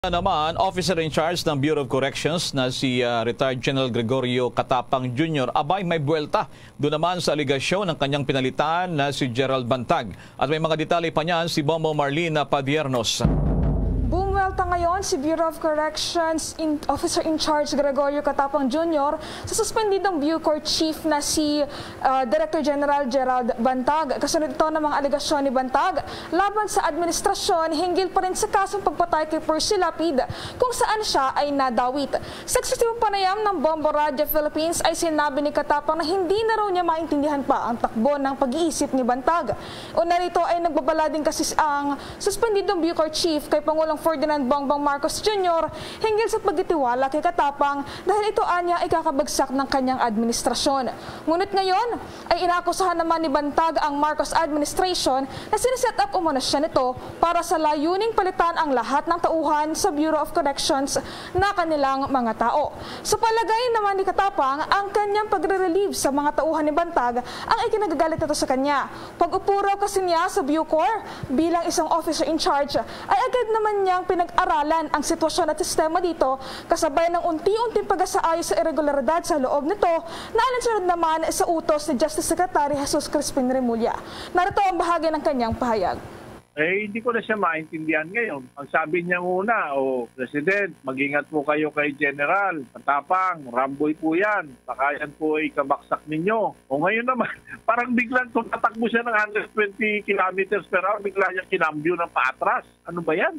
Naman, officer in charge ng Bureau of Corrections na si retired General Gregorio Catapang Jr. abay may buwelta doon naman sa aligasyon ng kanyang pinalitan na si Gerald Bantag. At may mga detalye pa niyan si Bombo Marlene Padiernos. Bumuwelta ngayon si Bureau of Corrections Officer in Charge Gregorio Catapang Jr. sa suspendidong Bucor Chief na si Director General Gerald Bantag. Kasunod ito ng mga aligasyon ni Bantag laban sa administrasyon hinggil pa rin sa kasong pagpatay kay Percy Lapid kung saan siya ay nadawit. Sa eksesibong panayam ng Bombo Radio Philippines ay sinabi ni Catapang na hindi na raw niya maintindihan pa ang takbo ng pag-iisip ni Bantag. Una rito ay nagbabala din kasi ang suspendidong Bucor Chief kay Pangulong Ferdinand Bongbong Marcos Jr. hinggil sa pagtitiwala kay Catapang dahil ito anya ay kakabagsak ng kanyang administrasyon. Ngunit ngayon ay inaakusahan naman ni Bantag ang Marcos administration na siniset up umano siya nito para sa layuning palitan ang lahat ng tauhan sa Bureau of Corrections na kanilang mga tao. Sa palagay naman ni Catapang, ang kanyang pagre-relieve sa mga tauhan ni Bantag ang ikinagagalit nito sa kanya. Pag-upo raw kasi niya sa Bucor bilang isang officer in charge ay agad naman niyang pinag-aralan ang sitwasyon at sistema dito kasabay ng unti-unting pag-asaayos sa irregularidad sa loob nito na alinsunod naman sa utos ni Justice Secretary Jesus Crispin Remulla. Narito ang bahagi ng kanyang pahayag. Hindi ko na siya maintindihan ngayon. Ang sabi niya muna, President, mag-ingat po kayo kay General Catapang, Ramboy po yan. Baka yan po ay kabaksak ninyo. Ngayon naman, parang biglang tumatakbo siya ng 120 kilometers per hour, bigla niya kinambyo ng paatras. Ano ba yan?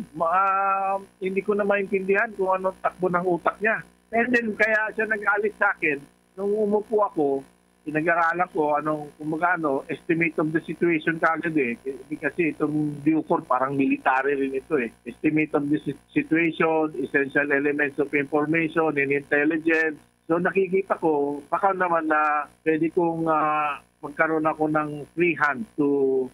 Hindi ko na maintindihan kung anong takbo ng utak niya. And then, kaya siya nag-alis sa akin, nung umupo ako, pinag-aralan ko estimate of the situation kagad kasi itong Bucor parang military rin ito Estimate of the situation, essential elements of information and intelligence. So nakikita ko, baka naman na pwede kong magkaroon ako ng free hand to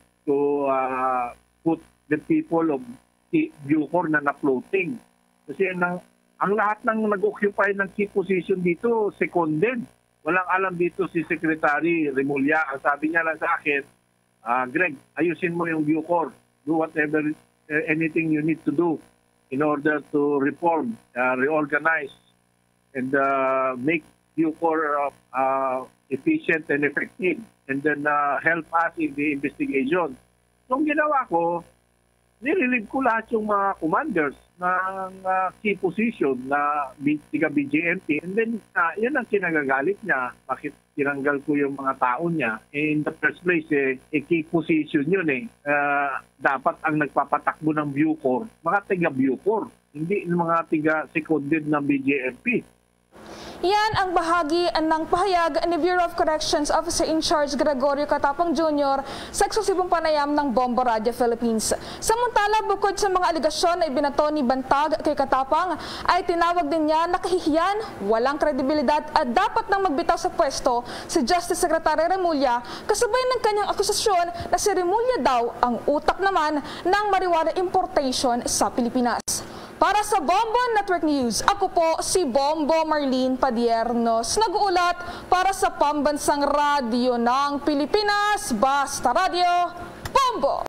put the people of Bucor na na-floating. Kasi ang lahat ng nag-occupy ng key position dito, seconded. Walang alam dito si Secretary Remulla. Ang sabi niya lang sa akin, Greg, ayusin mo yung Bucor. Do whatever, anything you need to do in order to reform, reorganize, and make Bucor efficient and effective. And then help us in the investigation. So, ang ginawa ko, nililib ko lahat yung mga commanders ng key position na BJMP. And then, yun ang kinagagalit niya. Bakit tinanggal ko yung mga tao niya? In the first place, key position yun dapat ang nagpapatakbo ng Bucor, mga taga-Bucor, hindi mga taga-seconded ng BJMP. Yan ang bahagi ng pahayag ni Bureau of Corrections Officer in Charge Gregorio Catapang Jr. sa eksklusibong panayam ng Bombo Radio Philippines. Samantala, bukod sa mga aligasyon na ibinato ni Bantag kay Catapang, ay tinawag din niya na kahihiyan, walang kredibilidad at dapat nang magbitaw sa pwesto si Justice Secretary Remulla kasabay ng kanyang akusasyon na si Remulla daw ang utak naman ng marijuana importation sa Pilipinas. Para sa Bombo Network News, ako po si Bombo Marlene Padiernos, nag-uulat para sa Pambansang Radyo ng Pilipinas, Basta Radio, Bombo!